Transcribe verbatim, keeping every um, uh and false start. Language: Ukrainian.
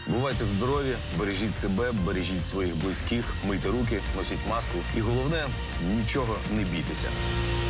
Бувайте здорові, бережіть себе, бережіть своїх близьких, мийте руки, носіть маску. І головне, нічого не бійтеся.